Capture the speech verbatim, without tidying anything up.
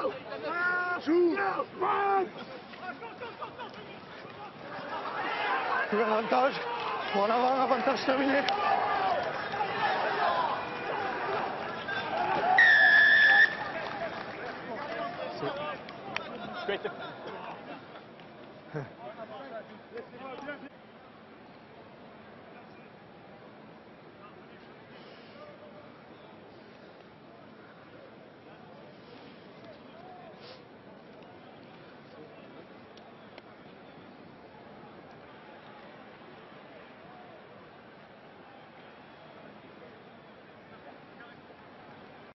Giù! Qui va vantaggio. Buona mano, vantaggio terminé. Great.